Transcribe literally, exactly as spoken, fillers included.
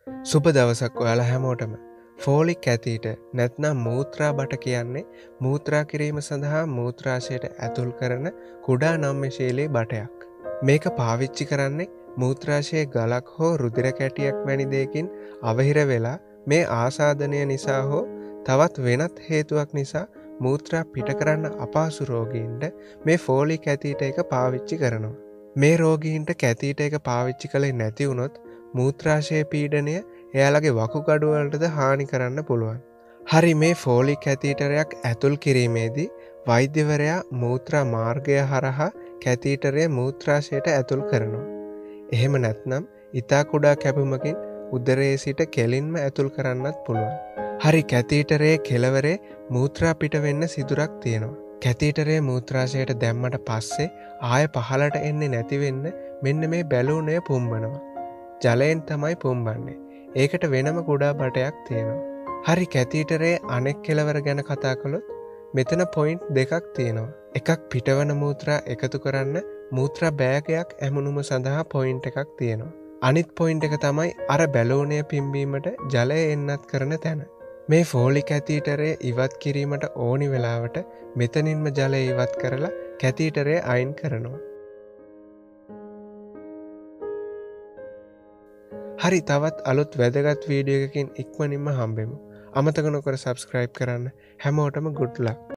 සුබ දවසක් ඔයාලා හැමෝටම. ෆෝලික් කැතීටර් නැත්නම් මූත්‍රා බට කියන්නේ මූත්‍රා කිරීම සඳහා මූත්‍රාශයට ඇතුල් කරන කුඩා නම්‍යශීලී බටයක්. මේක පාවිච්චි කරන්නේ මූත්‍රාශයේ ගලක් හෝ රුධිර කැටියක් වැනි දෙයකින් අවහිර වෙලා මේ ආසාදනය නිසා හෝ තවත් වෙනත් හේතුවක් නිසා මූත්‍රා පිට කරන්න අපහසු රෝගීන්ට මේ ෆෝලික් කැතීටර් එක පාවිච්චි කරනවා. මේ රෝගීන්ට කැතීටර් එක පාවිච්චි කළේ නැති වුණොත් මූත්‍රාශය පීඩනය එයාලගේ වකුගඩුවලටද හානි කරන්න පුළුවන්. හරි මේ ෆෝලික් කැතීටරයක් ඇතුල් කිරීමේදී වෛද්‍යවරයා මූත්‍රා මාර්ගය හරහා කැතීටරය මූත්‍රාශයට ඇතුල් කරනවා. එහෙම නැත්නම් ඉතා කුඩා කැපුමකින් උදරයේ සිට කෙලින්ම ඇතුල් කරන්නත් පුළුවන්. හරි කැතීටරයේ කෙළවරේ මූත්‍රා පිට වෙන්න සිදුරක් තියෙනවා. කැතීටරයේ මූත්‍රාශයට දැම්මට පස්සේ ආය පහලට එන්නේ නැති වෙන්න මෙන්න මේ බැලූනය පුම්බනවා. ජලයෙන් තමයි පුම්බන්නේ. ඒකට වෙනම කුඩා බටයක් තියෙනවා. හරි කැතීටරයේ අනෙක් කෙළවර ගැන කතා කළොත් මෙතන පොයින්ට් දෙකක් තියෙනවා. එකක් පිටවන මූත්‍රා එකතු කරන්න මූත්‍රා බෑගයක් ඇමුණුම සඳහා පොයින්ට් එකක් තියෙනවා. අනිත් පොයින්ට් එක තමයි අර බැලූනය පිම්බීමට ජලය එන්නත් කරන තැන. මේ ෆෝලික් කැතීටරය ඉවත් කිරීමට ඕනි වෙලාවට මෙතනින්ම ජලය ඉවත් කරලා කැතීටරය අයින් කරනවා. හරි තවත් අලුත් වැදගත් වීඩියෝ එකකින් ඉක්මනින්ම හම්බෙමු. අමතක නොකර සබ්ස්ක්‍රයිබ් කරන්න. හැමෝටම good luck.